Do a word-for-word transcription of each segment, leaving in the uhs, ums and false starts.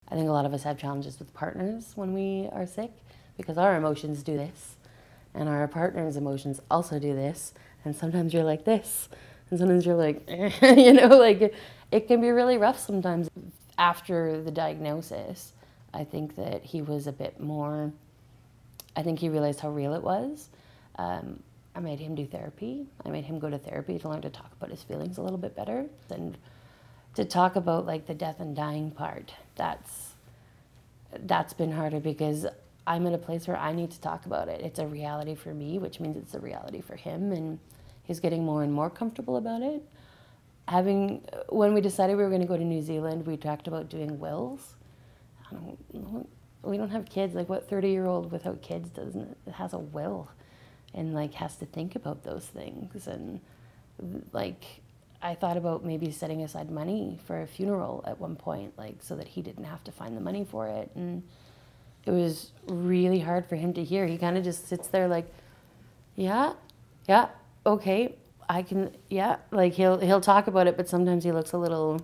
I think a lot of us have challenges with partners when we are sick because our emotions do this and our partner's emotions also do this. And sometimes you're like this and sometimes you're like, eh, you know, like it can be really rough sometimes. After the diagnosis, I think that he was a bit more, I think he realized how real it was. Um, I made him do therapy. I made him go to therapy to learn to talk about his feelings a little bit better. And to talk about like the death and dying part, that's that's been harder because I'm in a place where I need to talk about it. It's a reality for me, which means it's a reality for him, and he's getting more and more comfortable about it. Having, when we decided we were going to go to New Zealand, we talked about doing wills. I don't, we don't have kids. Like, what thirty-year-old without kids doesn't has a will, and like has to think about those things? And like, I thought about maybe setting aside money for a funeral at one point, like so that he didn't have to find the money for it. And it was really hard for him to hear. He kind of just sits there like, yeah, yeah, okay, I can, yeah. Like he'll he'll talk about it, but sometimes he looks a little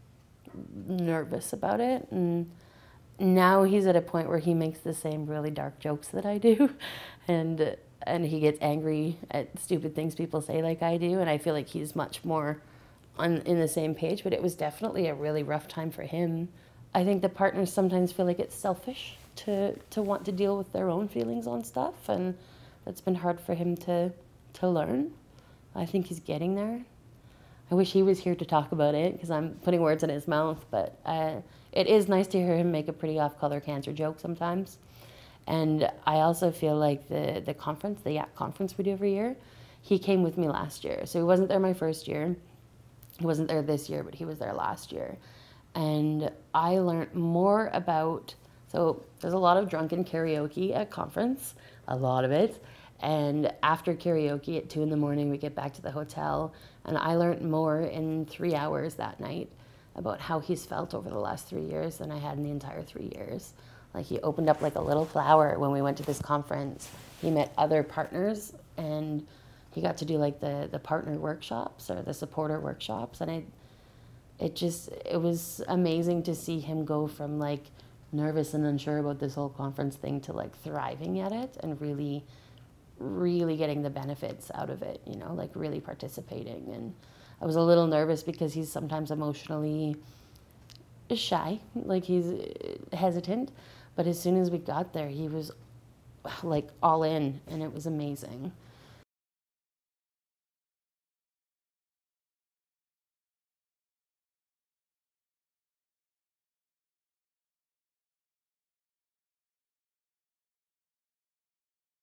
nervous about it. And now he's at a point where he makes the same really dark jokes that I do, and and he gets angry at stupid things people say like I do, and I feel like he's much more on in the same page. But it was definitely a really rough time for him. I think the partners sometimes feel like it's selfish to to want to deal with their own feelings on stuff, and that's been hard for him to to learn. I think he's getting there. I wish he was here to talk about it because I'm putting words in his mouth, but uh, it is nice to hear him make a pretty off-color cancer joke sometimes. And I also feel like the, the conference, the Y A C conference we do every year, he came with me last year. So he wasn't there my first year. He wasn't there this year, but he was there last year. And I learned more about, so there's a lot of drunken karaoke at conference, a lot of it. And after karaoke at two in the morning, we get back to the hotel, and I learned more in three hours that night about how he's felt over the last three years than I had in the entire three years. Like, he opened up like a little flower when we went to this conference. He met other partners, and he got to do like the, the partner workshops or the supporter workshops. And I, it just, it was amazing to see him go from like nervous and unsure about this whole conference thing to like thriving at it and really really getting the benefits out of it, you know, like really participating. And I was a little nervous because he's sometimes emotionally shy, like he's hesitant, but as soon as we got there, he was like all in, and it was amazing.